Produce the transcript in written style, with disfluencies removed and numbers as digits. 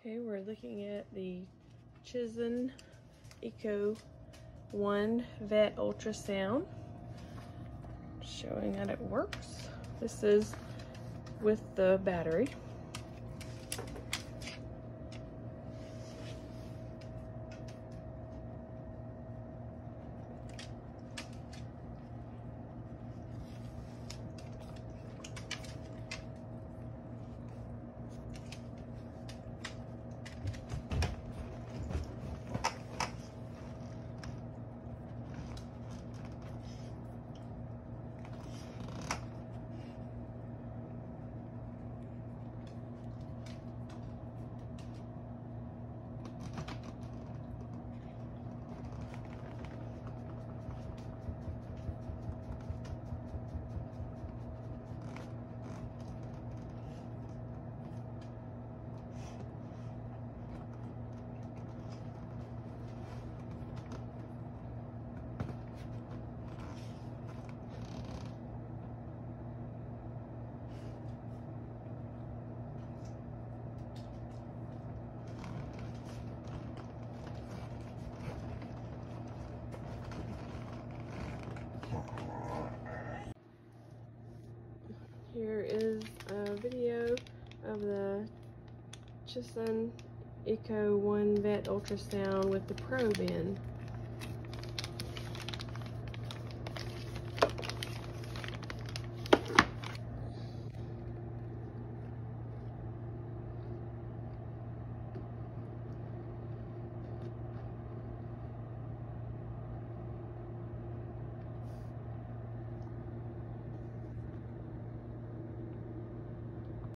Okay, we're looking at the Chizen Eco 1 Vet Ultrasound, showing that it works. This is with the battery. Here is a video of the Chizen Eco 1 Vet Ultrasound with the probe in.